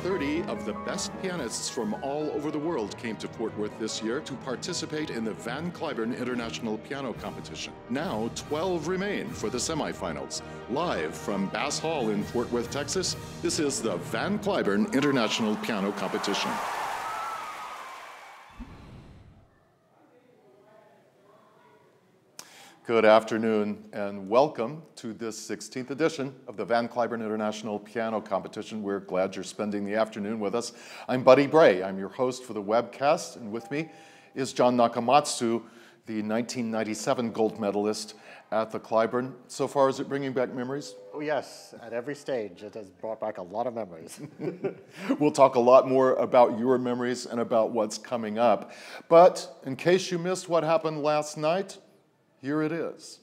30 of the best pianists from all over the world came to Fort Worth this year to participate in the Van Cliburn International Piano Competition. Now, 12 remain for the semifinals. Live from Bass Hall in Fort Worth, Texas, this is the Van Cliburn International Piano Competition. Good afternoon and welcome to this 16th edition of the Van Cliburn International Piano Competition. We're glad you're spending the afternoon with us. I'm Buddy Bray. I'm your host for the webcast, and with me is John Nakamatsu, the 1997 gold medalist at the Cliburn. So far, is it bringing back memories? Oh yes, at every stage it has brought back a lot of memories. We'll talk a lot more about your memories and about what's coming up. But in case you missed what happened last night, here it is.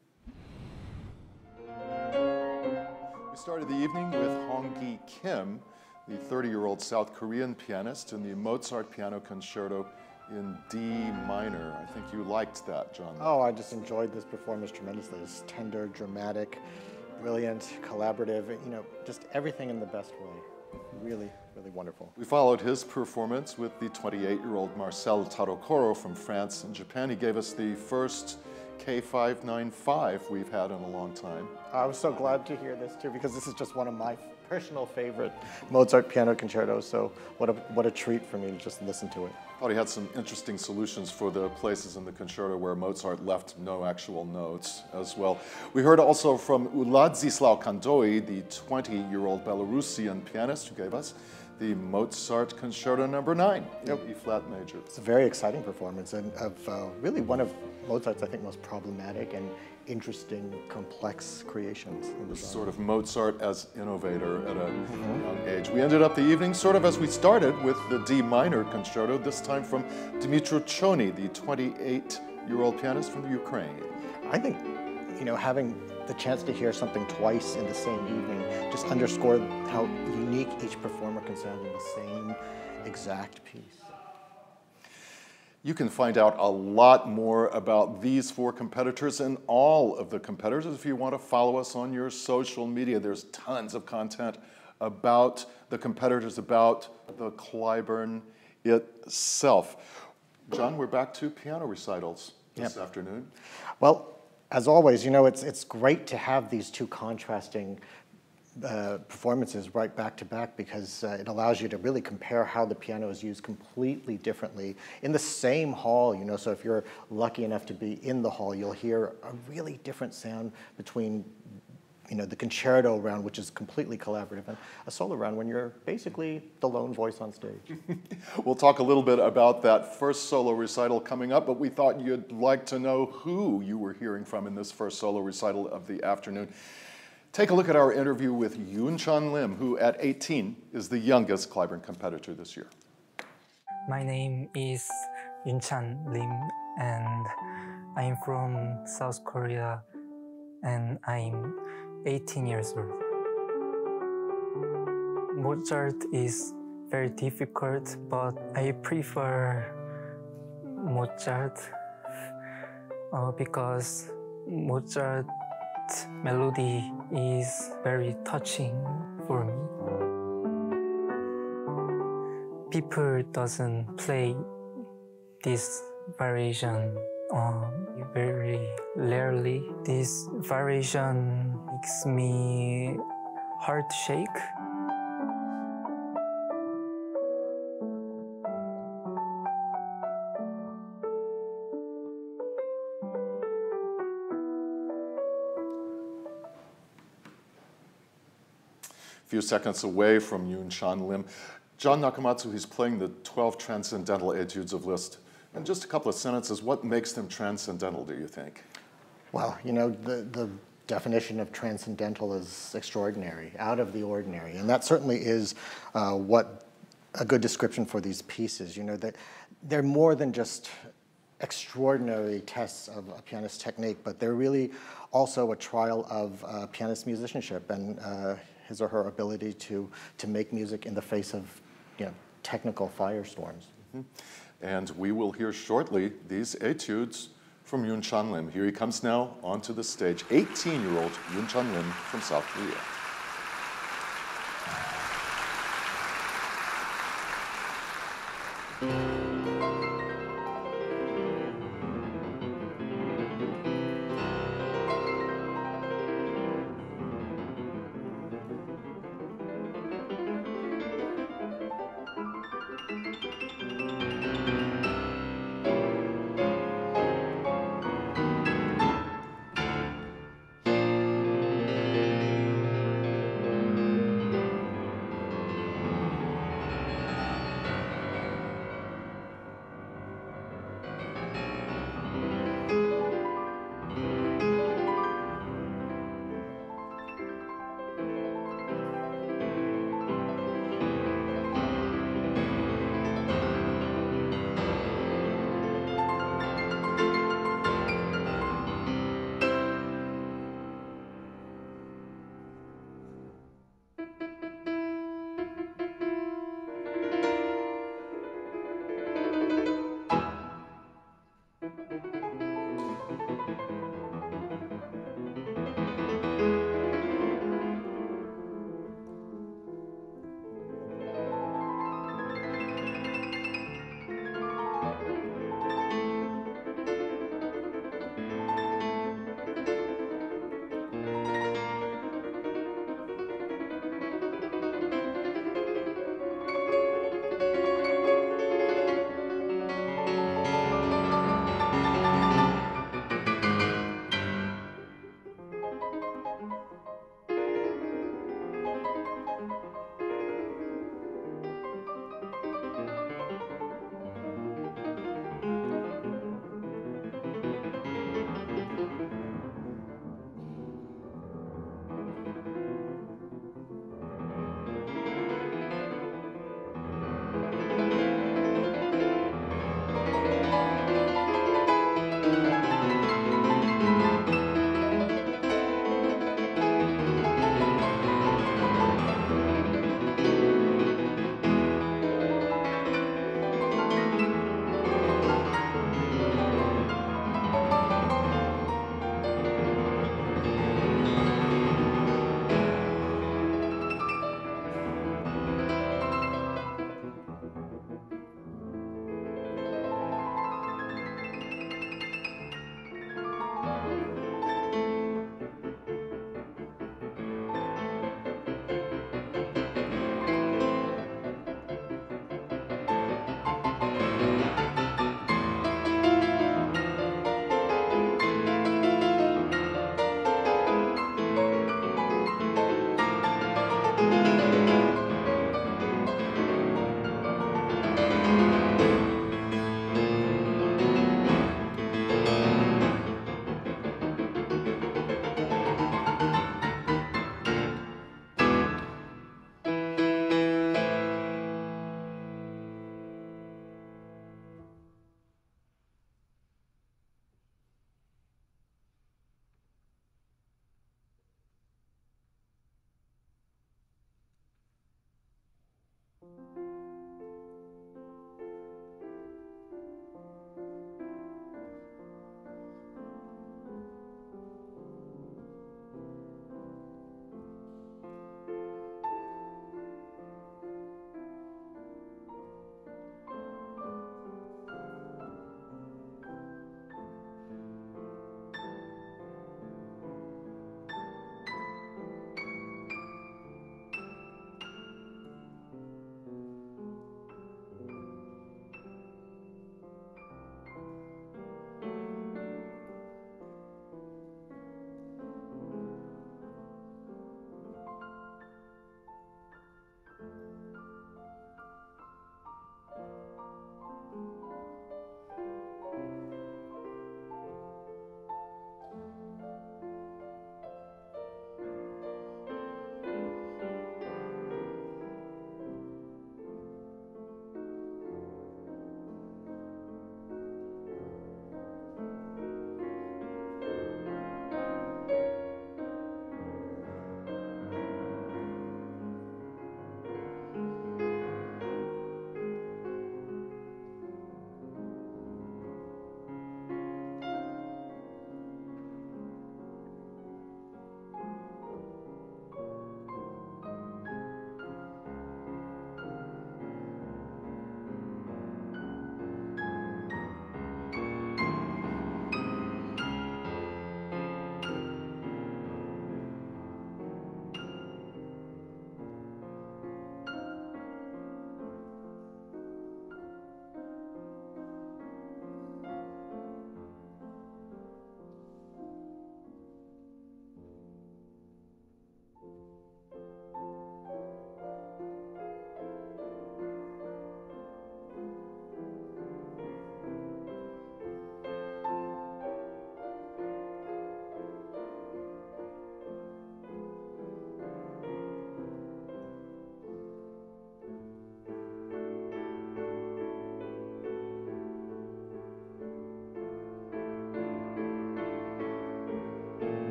We started the evening with Hong-gi Kim, the 30-year-old South Korean pianist, in the Mozart Piano Concerto in D minor. I think you liked that, John. Oh, I just enjoyed this performance tremendously. It's tender, dramatic, brilliant, collaborative, just everything in the best way. Really, really wonderful. We followed his performance with the 28-year-old Marcel Tarokoro from France and Japan. He gave us the first K595 we've had in a long time. I was so glad to hear this too, because this is just one of my personal favorite Mozart piano concertos, so what a treat for me to just listen to it. Thought he had some interesting solutions for the places in the concerto where Mozart left no actual notes as well. We heard also from Władysław Kandoi, the 20-year-old Belarusian pianist, who gave us the Mozart Concerto No. 9 in E-flat major. It's a very exciting performance, and of really one of Mozart's, I think, most problematic and interesting, complex creations in the genre. Sort of Mozart as innovator at a young age. We ended up the evening sort of as we started with the D minor concerto, this time from Dmytro Chony, the 28-year-old pianist from the Ukraine. I think, having the chance to hear something twice in the same evening just underscored how unique each performer can sound in the same exact piece. You can find out a lot more about these four competitors and all of the competitors if you want to follow us on your social media. There's tons of content about the competitors, about the Cliburn itself. John, we're back to piano recitals this afternoon. Well, as always, it's great to have these two contrasting performances right back to back, because it allows you to really compare how the piano is used completely differently in the same hall. So if you're lucky enough to be in the hall, you'll hear a really different sound between the concerto round, which is completely collaborative, and a solo round when you're basically the lone voice on stage. We'll talk a little bit about that first solo recital coming up, but we thought you'd like to know who you were hearing from in this first solo recital of the afternoon. Take a look at our interview with Yunchan Lim, who at 18 is the youngest Cliburn competitor this year. My name is Yunchan Lim, and I'm from South Korea, and I'm 18 years old. Mozart is very difficult, but I prefer Mozart because Mozart melody is very touching for me. People doesn't play this variation very rarely. This variation makes me heart shake. A few seconds away from Yunchan Lim, John Nakamatsu, he's playing the 12 transcendental etudes of Liszt. In just a couple of sentences, what makes them transcendental, do you think? Well, the definition of transcendental is extraordinary, out of the ordinary, and that certainly is what a good description for these pieces. They're more than just extraordinary tests of a pianist's technique, but they're really also a trial of a pianist's musicianship and his or her ability to make music in the face of technical firestorms. And we will hear shortly these etudes from Yunchan Lim. Here he comes now onto the stage, 18-year-old Yunchan Lim from South Korea.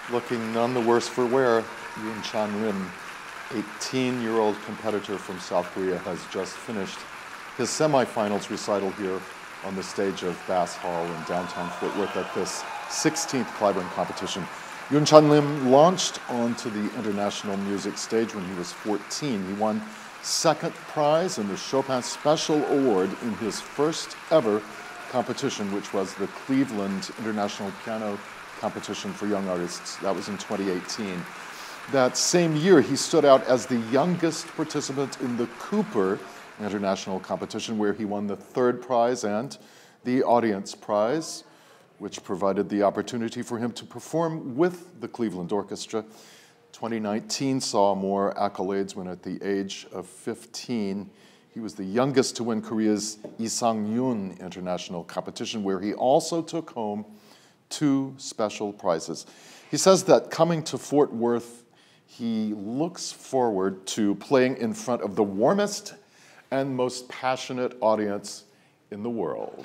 Looking none the worse for wear, Yunchan Lim, 18-year-old competitor from South Korea, has just finished his semifinals recital here on the stage of Bass Hall in downtown Fort Worth at this 16th Cliburn competition. Yunchan Lim launched onto the international music stage when he was 14. He won second prize in the Chopin Special Award in his first ever competition, which was the Cleveland International Piano Competition for Young Artists. That was in 2018. That same year, he stood out as the youngest participant in the Cooper International Competition, where he won the third prize and the audience prize, which provided the opportunity for him to perform with the Cleveland Orchestra. 2019 saw more accolades when at the age of 15, he was the youngest to win Korea's Isangyun International Competition, where he also took home 2 special prizes. He says that coming to Fort Worth, he looks forward to playing in front of the warmest and most passionate audience in the world.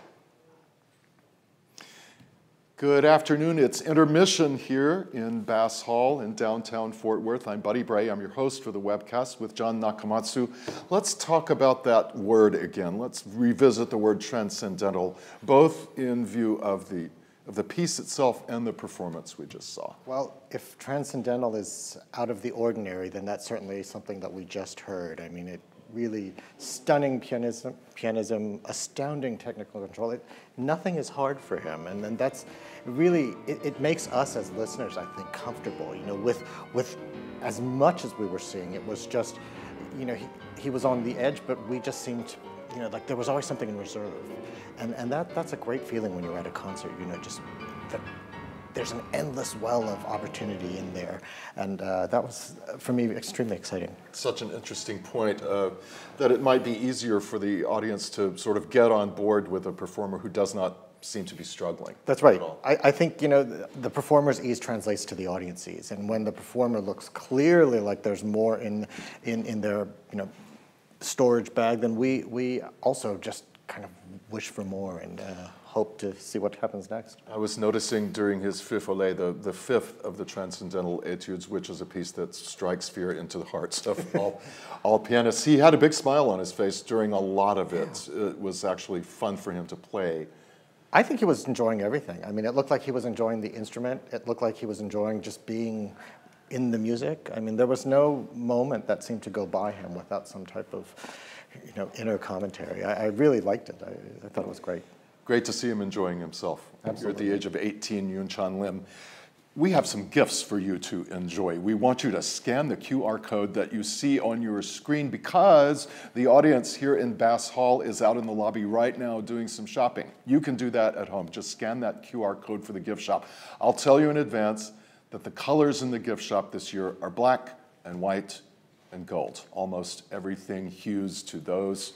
Good afternoon. It's intermission here in Bass Hall in downtown Fort Worth. I'm Buddy Bray. I'm your host for the webcast with John Nakamatsu. Let's talk about that word again. Let's revisit the word transcendental, both in view of the piece itself and the performance we just saw. Well, if transcendental is out of the ordinary, then that's certainly something that we just heard. I mean, it really stunning pianism, astounding technical control. Nothing is hard for him, and then that's really, it makes us as listeners, I think, comfortable. You know, with as much as we were seeing, it was just, you know, he was on the edge, but we just seemed, you know, like there was always something in reserve, and that's a great feeling when you're at a concert. You know, just that there's an endless well of opportunity in there. And that was, for me, extremely exciting. Such an interesting point, that it might be easier for the audience to sort of get on board with a performer who does not seem to be struggling. That's right. I think, you know, the performer's ease translates to the audience ease. And when the performer looks clearly like there's more in their, you know, storage bag, then we also just kind of wish for more and hope to see what happens next. I was noticing during his Fifth, the fifth of the Transcendental Etudes, which is a piece that strikes fear into the hearts of all pianists. He had a big smile on his face during a lot of it. It was actually fun for him to play. I think he was enjoying everything. I mean, it looked like he was enjoying the instrument. It looked like he was enjoying just being in the music. I mean, there was no moment that seemed to go by him without some type of, you know, inner commentary. I really liked it. I thought it was great. Great to see him enjoying himself. Absolutely. You're at the age of 18, Yunchan Lim. We have some gifts for you to enjoy. We want you to scan the QR code that you see on your screen because the audience here in Bass Hall is out in the lobby right now doing some shopping. You can do that at home. Just scan that QR code for the gift shop. I'll tell you in advance that the colors in the gift shop this year are black and white and gold. Almost everything hues to those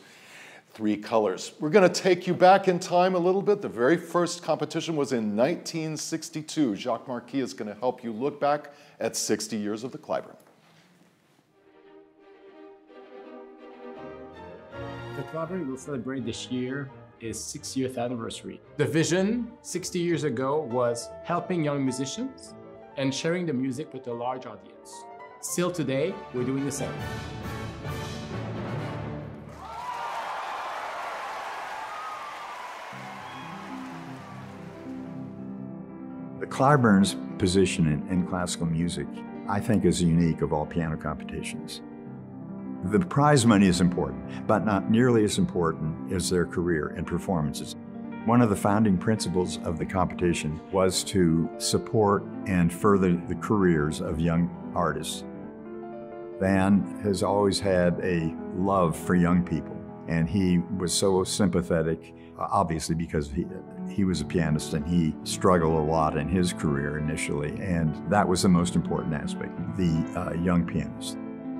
3 colors. We're going to take you back in time a little bit. The very first competition was in 1962. Jacques Marquis is going to help you look back at 60 years of the Cliburn. The Cliburn will celebrate this year its 60th anniversary. The vision 60 years ago was helping young musicians and sharing the music with a large audience. Still today, we're doing the same. The Cliburn's position in classical music, I think, is unique of all piano competitions. The prize money is important, but not nearly as important as their career and performances. One of the founding principles of the competition was to support and further the careers of young artists. Van has always had a love for young people, and he was so sympathetic, obviously because he was a pianist and he struggled a lot in his career initially, and that was the most important aspect, the young pianist.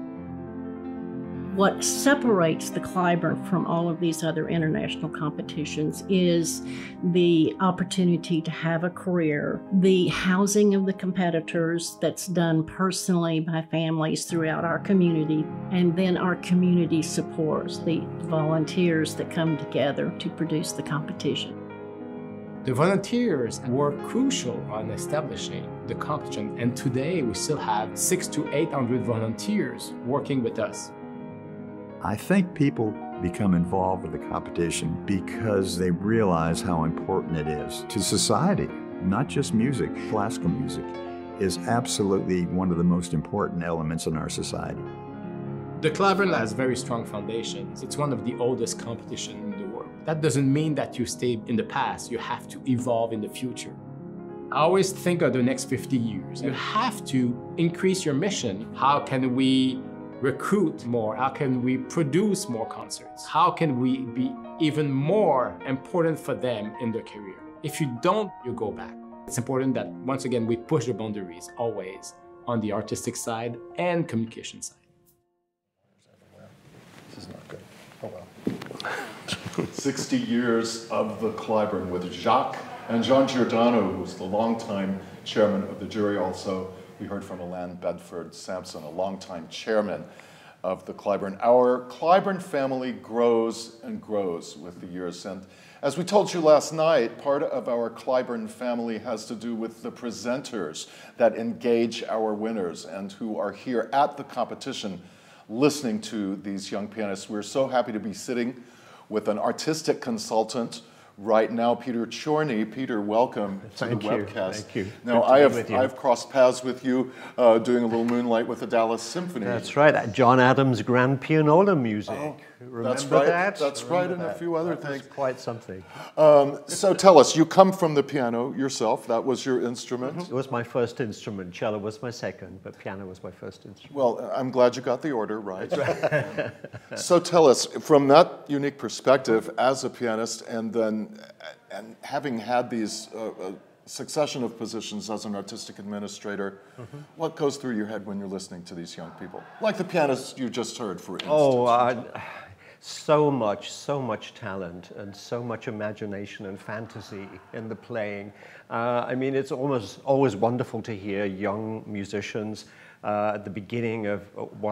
What separates the Cliburn from all of these other international competitions is the opportunity to have a career, the housing of the competitors that's done personally by families throughout our community, and then our community supports the volunteers that come together to produce the competition. The volunteers were crucial on establishing the competition, and today we still have 600 to 800 volunteers working with us. I think people become involved with the competition because they realize how important it is to society, not just music. Classical music is absolutely one of the most important elements in our society. The Cliburn has very strong foundations. It's one of the oldest competitions in the world. That doesn't mean that you stay in the past. You have to evolve in the future. I always think of the next 50 years. You have to increase your mission. How can we recruit more? How can we produce more concerts? How can we be even more important for them in their career? If you don't, you go back. It's important that, once again, we push the boundaries always on the artistic side and communication side. This is not good. Oh well. 60 years of the Cliburn with Jacques and Jean Giordano, who's the longtime chairman of the jury. Also, we heard from Alain Bedford-Sampson, a longtime chairman of the Cliburn. Our Cliburn family grows and grows with the years. And as we told you last night, part of our Cliburn family has to do with the presenters that engage our winners and who are here at the competition listening to these young pianists. We're so happy to be sitting with an artistic consultant right now, Peter Chorney. Peter, welcome to the webcast. Thank you. Now, I've crossed paths with you doing a little Moonlight with the Dallas Symphony. That's right, John Adams' Grand Pianola music. Oh, Remember that's right. that? That's right, and a few other things. Quite something. So tell us, you come from the piano yourself. That was your instrument. It was my first instrument. Cello was my second, but piano was my first instrument. Well, I'm glad you got the order right. So tell us, from that unique perspective as a pianist, and having had these succession of positions as an artistic administrator, what goes through your head when you're listening to these young people? Like the pianist you just heard, for instance. Oh, so much talent and so much imagination and fantasy in the playing. I mean, it's always wonderful to hear young musicians at the beginning of what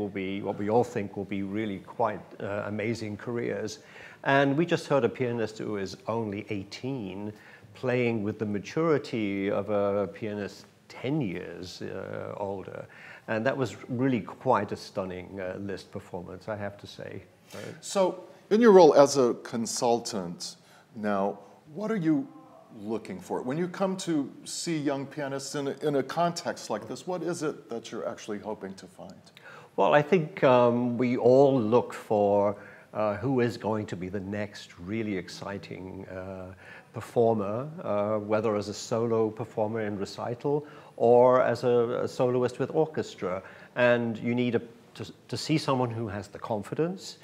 we all think will be really quite amazing careers. And we just heard a pianist who is only 18 playing with the maturity of a pianist 10 years older. And that was really quite a stunning Liszt performance, I have to say. So, in your role as a consultant now, what are you looking for? When you come to see young pianists in a context like this, what is it that you're actually hoping to find? Well, I think we all look for who is going to be the next really exciting performer, whether as a solo performer in recital or as a soloist with orchestra. And you need to see someone who has the confidence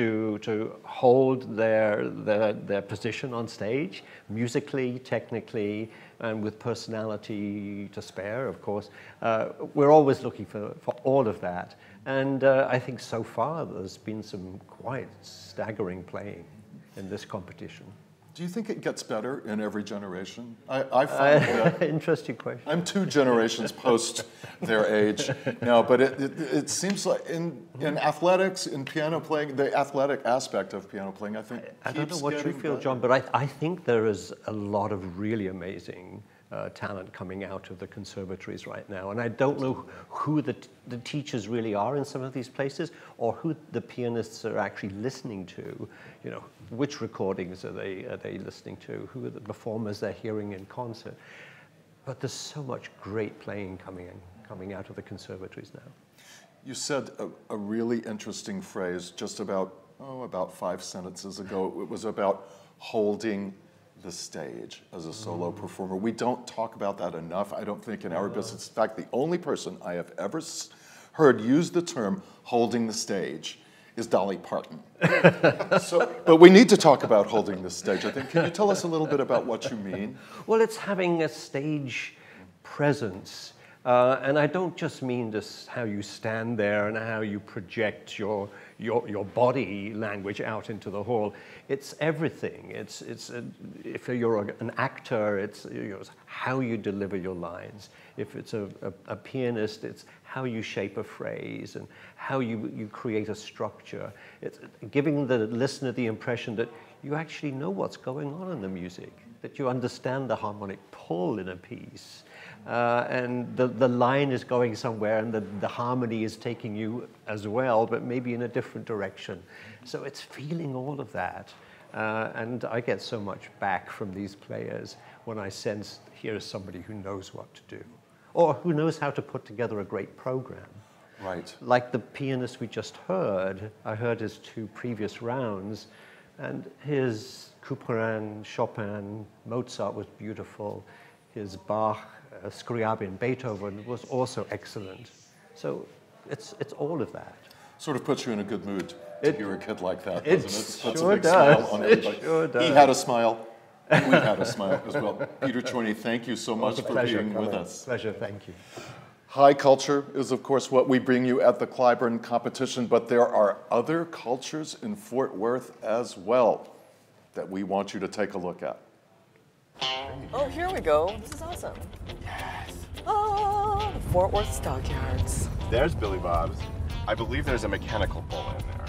to hold their position on stage, musically, technically, and with personality to spare, of course. We're always looking for all of that. And I think so far there's been some quite staggering playing in this competition. Do you think it gets better in every generation? I find that interesting question. I'm 2 generations post their age now, but it seems like in athletics, in piano playing, the athletic aspect of piano playing, I think I don't know what you feel, John, but I think there is a lot of really amazing talent coming out of the conservatories right now. And I don't know who the teachers really are in some of these places, or who the pianists are actually listening to. You know, which recordings are they listening to? Who are the performers they're hearing in concert? But there's so much great playing coming out of the conservatories now. You said a really interesting phrase just about 5 sentences ago. It was about holding the stage as a solo performer. We don't talk about that enough, I don't think, in our business. In fact, the only person I have ever heard use the term holding the stage is Dolly Parton. But we need to talk about holding the stage, I think. Can you tell us a little bit about what you mean? Well, it's having a stage presence. And I don't just mean this how you stand there and how you project your body language out into the hall. It's everything. If you're an actor, it's how you deliver your lines. If it's a pianist, it's how you shape a phrase and how you create a structure. It's giving the listener the impression that you actually know what's going on in the music. that you understand the harmonic pull in a piece. And the line is going somewhere, and the harmony is taking you as well, but maybe in a different direction. So it's feeling all of that. And I get so much back from these players when I sense here's somebody who knows what to do, or who knows how to put together a great program. Right. Like the pianist we just heard, I heard his 2 previous rounds, and his Cliburn, Chopin, Mozart was beautiful. His Bach, Scriabin, Beethoven was also excellent. So it's all of that. Sort of puts you in a good mood to hear a kid like that, It doesn't it? Puts sure a big does. smile on everybody. It sure does. He had a smile. We had a smile as well. Peter Chorney, thank you so much for being with us. Pleasure, thank you. High culture is, of course, what we bring you at the Cliburn competition, but there are other cultures in Fort Worth as well that we want you to take a look at. Oh, here we go. This is awesome. Yes. Oh, the Fort Worth Stockyards. There's Billy Bob's. I believe there's a mechanical bull in there.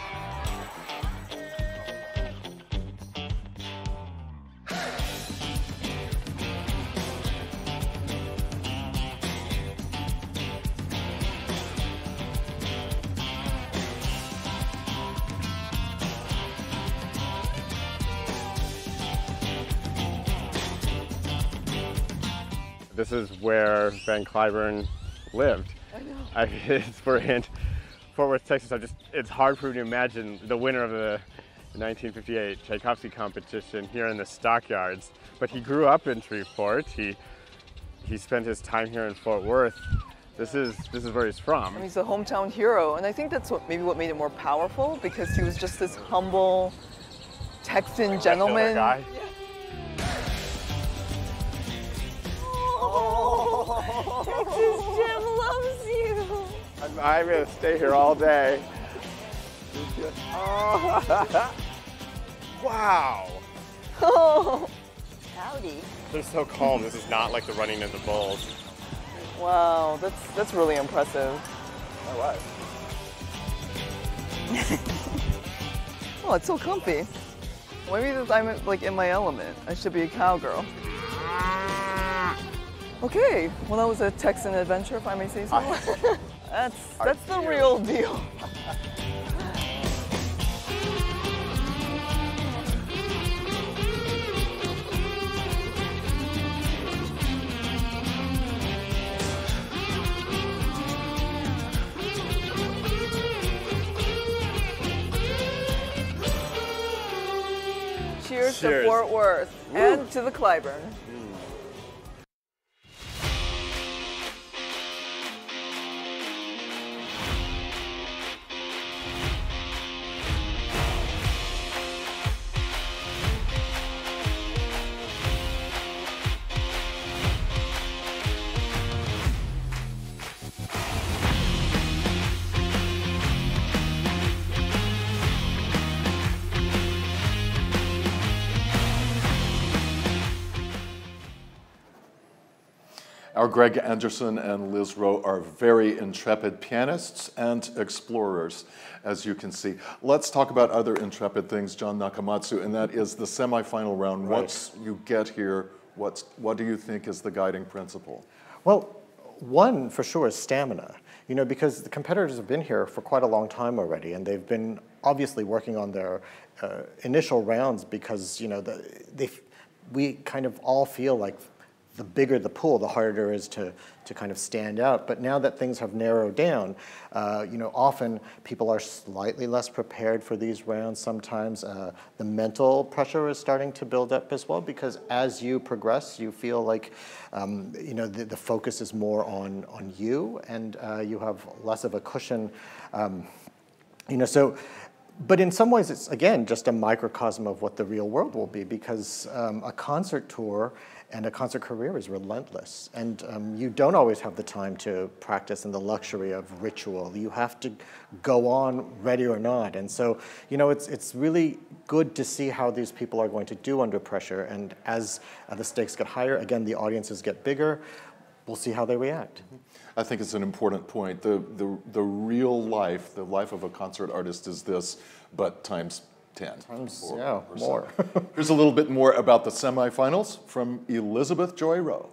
This is where Van Cliburn lived. I know. We're in Fort Worth, Texas. It's hard for me to imagine the winner of the 1958 Tchaikovsky competition here in the Stockyards. But he grew up in Shreveport. He spent his time here in Fort Worth. This is where he's from. He's a hometown hero, and I think that's what made it more powerful, because he was just this humble Texan gentleman. Guy. Oh, Texas Jim loves you. I'm going to stay here all day. Oh. Wow. Oh. Howdy. They're so calm. This is not like the running of the bulls. Wow, that's really impressive. Oh, what? Oh, it's so comfy. Maybe I'm like in my element. I should be a cowgirl. Okay, well that was a Texan adventure, if I may say so. That's the real deal. Cheers to Fort Worth and to the Cliburn. Our Greg Anderson and Liz Rowe are very intrepid pianists and explorers, as you can see. Let's talk about other intrepid things, John Nakamatsu, and that is the semifinal round. Right. Once you get here, what do you think is the guiding principle? Well, one for sure is stamina. You know, because the competitors have been here for quite a long time already, and they've been obviously working on their initial rounds because, you know, we kind of all feel like the bigger the pool, the harder it is to kind of stand out. But now that things have narrowed down, you know, often people are slightly less prepared for these rounds. Sometimes the mental pressure is starting to build up as well, because as you progress, you feel like, you know, the focus is more on you, and you have less of a cushion, you know, so. But in some ways, it's, again, just a microcosm of what the real world will be, because a concert tour and a concert career is relentless. And you don't always have the time to practice and the luxury of ritual. You have to go on ready or not. And so, you know, it's really good to see how these people are going to do under pressure. And as the stakes get higher, again, the audiences get bigger. We'll see how they react. I think it's an important point. The real life, the life of a concert artist is this, but times 10. Yeah, more. Here's a little bit more about the semifinals from Elizabeth Joy Rowe.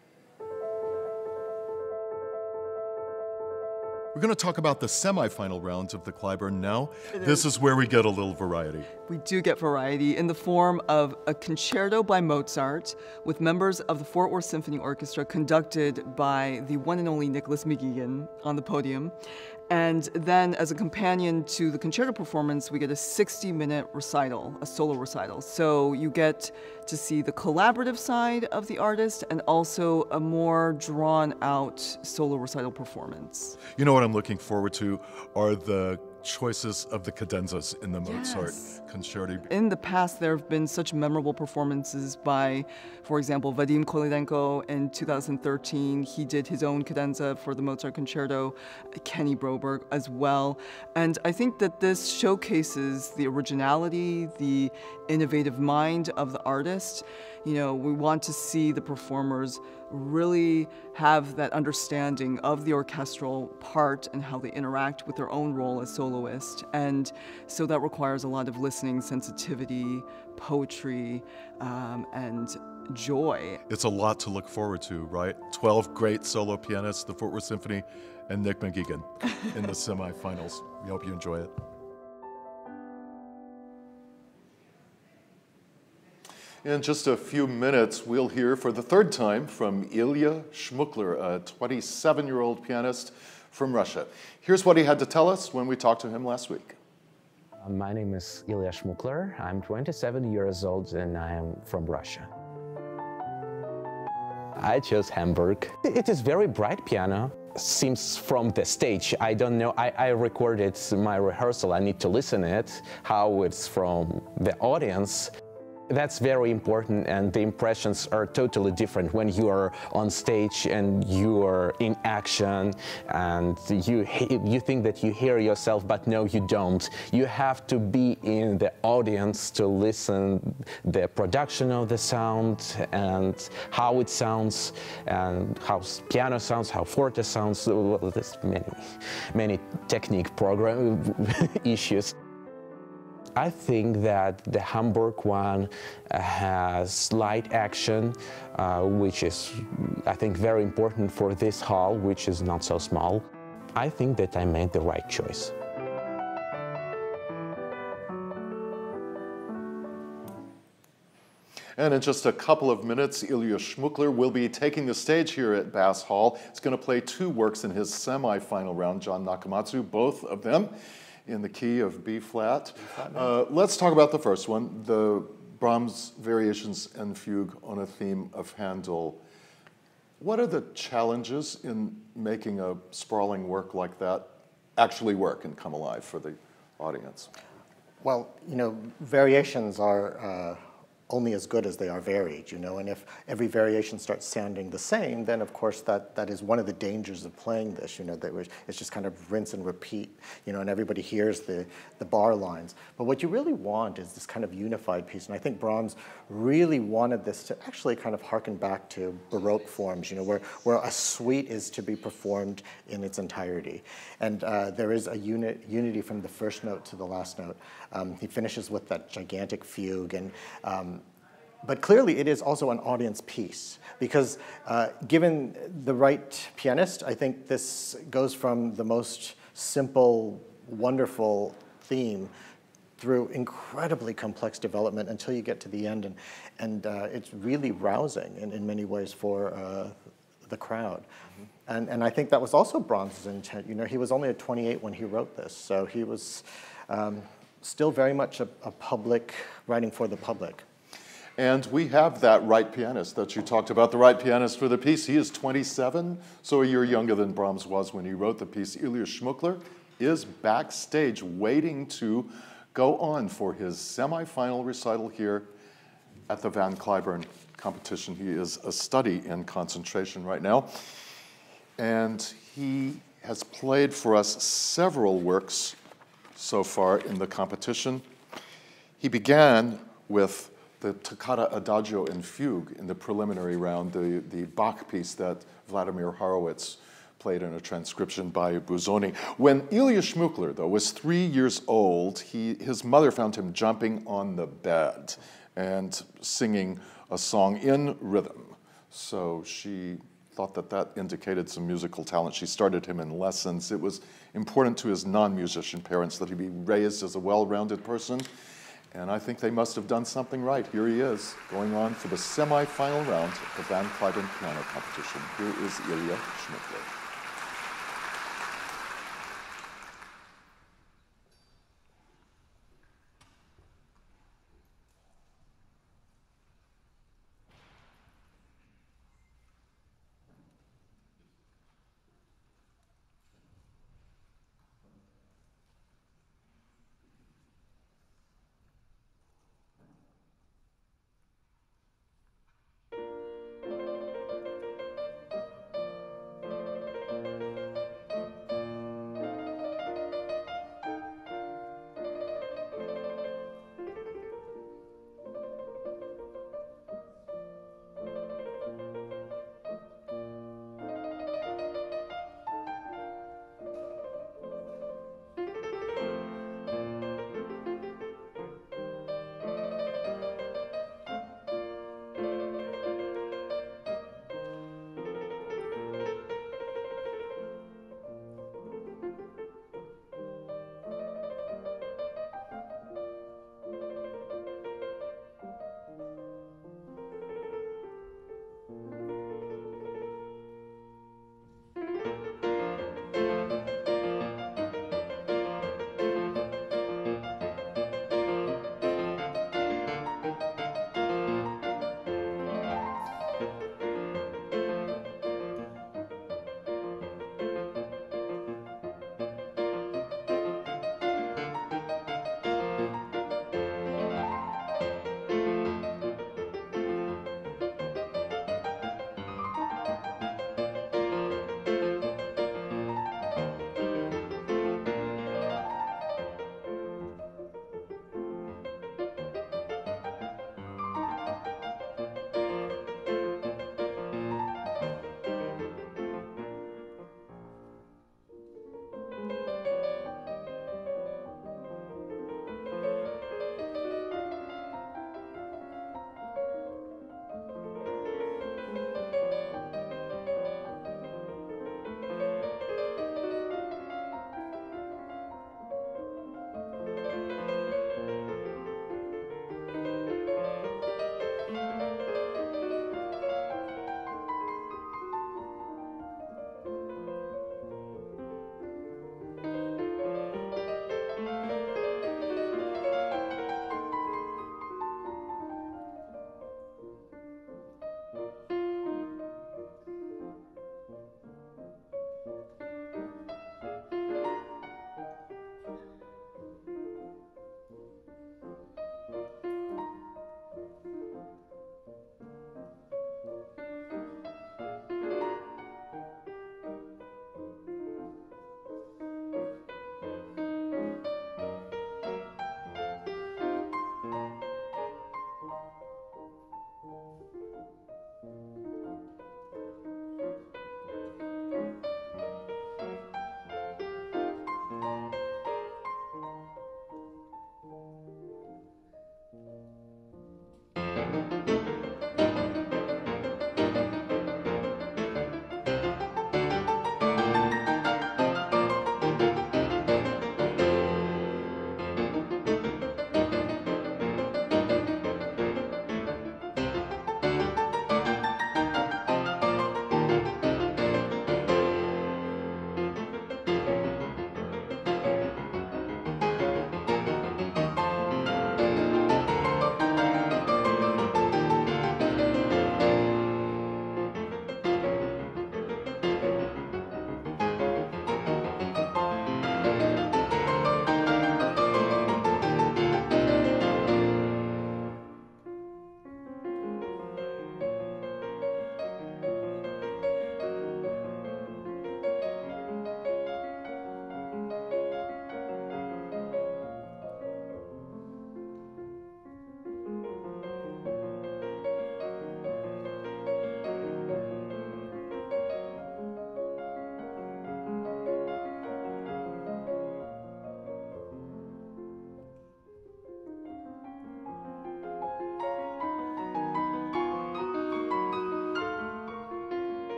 We're going to talk about the semifinal rounds of the Cliburn now. This is where we get a little variety. We do get variety in the form of a concerto by Mozart with members of the Fort Worth Symphony Orchestra conducted by the one and only Nicholas McGeegan on the podium. And then as a companion to the concerto performance, we get a 60-minute recital, a solo recital. So you get to see the collaborative side of the artist and also a more drawn-out solo recital performance. You know what I'm looking forward to are the choices of the cadenzas in the Mozart concerti. In the past, there have been such memorable performances by, for example, Vadim Kolydenko in 2013. He did his own cadenza for the Mozart concerto, Kenny Broberg as well. And I think that this showcases the originality, the innovative mind of the artist. You know, we want to see the performers really have that understanding of the orchestral part and how they interact with their own role as soloist. And so that requires a lot of listening sensitivity, poetry, and joy. It's a lot to look forward to, right? 12 great solo pianists, the Fort Worth Symphony, and Nick McGeegan in the semifinals. We hope you enjoy it. In just a few minutes, we'll hear for the third time from Ilya Shmukler, a 27-year-old pianist from Russia. Here's what he had to tell us when we talked to him last week. My name is Ilya Shmukler. I'm 27 years old and I am from Russia. I chose Hamburg. It is very bright piano. Seems from the stage. I don't know. I recorded my rehearsal. I need to listen it, how it's from the audience. That's very important, and the impressions are totally different when you are on stage and you are in action and you think that you hear yourself, but no, you don't. You have to be in the audience to listen the production of the sound and how it sounds and how piano sounds, how forte sounds. Well, there's many technique program issues. I think that the Hamburg one has light action, which is, I think, very important for this hall, which is not so small. I think that I made the right choice. And in just a couple of minutes, Ilya Shmukler will be taking the stage here at Bass Hall. He's going to play two works in his semifinal round, John Nakamatsu, both of them in the key of B-flat. Let's talk about the first one, the Brahms Variations and Fugue on a theme of Handel. What are the challenges in making a sprawling work like that actually work and come alive for the audience? Well, you know, variations are only as good as they are varied, you know, and if every variation starts sounding the same, then of course that is one of the dangers of playing this, you know, that it's just kind of rinse and repeat, you know, and everybody hears the bar lines. But what you really want is this kind of unified piece, and I think Brahms really wanted this to actually kind of harken back to Baroque forms, you know, where a suite is to be performed in its entirety. And there is a unity from the first note to the last note. He finishes with that gigantic fugue, and but clearly it is also an audience piece because given the right pianist, I think this goes from the most simple, wonderful theme through incredibly complex development until you get to the end, and it's really rousing in many ways for the crowd. And I think that was also Brahms' intent. You know, he was only 28 when he wrote this, so he was still very much a public, writing for the public. And we have that right pianist that you talked about, the right pianist for the piece. He is 27, so a year younger than Brahms was when he wrote the piece. Ilya Shmukler is backstage waiting to go on for his semifinal recital here at the Van Cliburn competition. He is a study in concentration right now. And he has played for us several works so far in the competition. He began with the Toccata Adagio and Fugue in the preliminary round, the Bach piece that Vladimir Horowitz played in a transcription by Busoni. When Ilya Shmukler, though, was 3 years old, his mother found him jumping on the bed and singing a song in rhythm. So she thought that that indicated some musical talent. She started him in lessons. It was important to his non-musician parents that he be raised as a well-rounded person, and I think they must have done something right. Here he is, going on for the semi-final round of the Van Cliburn piano competition. Here is Ilya Shmukler.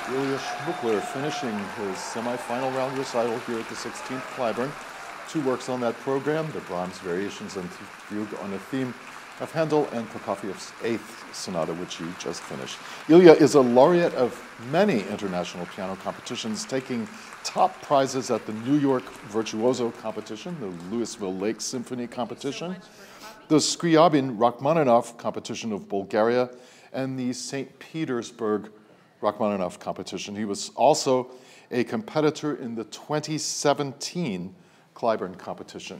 Ilya Shmukler finishing his semifinal round recital here at the 16th Cliburn. Two works on that program, the Brahms Variations and Fugue on a theme of Handel and Prokofiev's 8th Sonata, which he just finished. Ilya is a laureate of many international piano competitions, taking top prizes at the New York Virtuoso competition, the Louisville Lake Symphony competition, the Scriabin Rachmaninoff competition of Bulgaria, and the St. Petersburg Rachmaninoff competition. He was also a competitor in the 2017 Cliburn competition.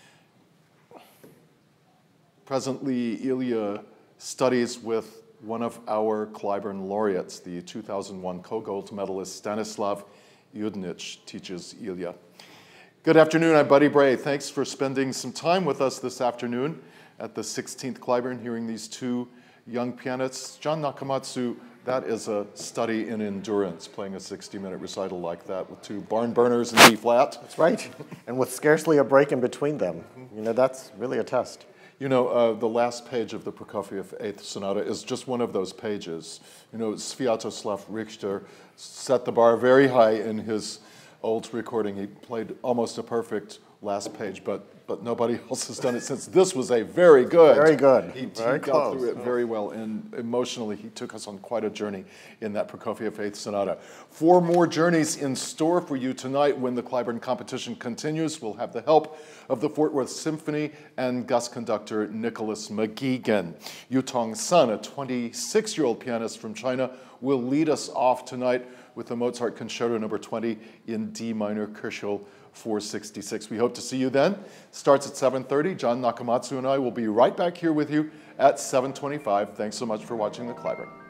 Presently, Ilya studies with one of our Cliburn laureates, the 2001 co-gold medalist Stanislav Yudnich teaches Ilya. Good afternoon, I'm Buddy Bray. Thanks for spending some time with us this afternoon at the 16th Cliburn, hearing these two young pianists. John Nakamatsu, that is a study in endurance, playing a 60-minute recital like that with two barn burners in B-flat. That's right, and with scarcely a break in between them. You know, that's really a test. You know, the last page of the Prokofiev 8th Sonata is just one of those pages. You know, Sviatoslav Richter set the bar very high in his old recording. He played almost a perfect last page, but nobody else has done it since. This was a very good. Very good. He very got through it very well, and emotionally he took us on quite a journey in that Prokofiev 8th Sonata. 4 more journeys in store for you tonight when the Cliburn competition continues. We'll have the help of the Fort Worth Symphony and Gus conductor Nicholas McGeegan. Yutong Sun, a 26-year-old pianist from China, will lead us off tonight with the Mozart Concerto No. 20 in D minor Kirschel 466. We hope to see you then. Starts at 7:30. John Nakamatsu and I will be right back here with you at 7:25. Thanks so much for watching the Cliburn.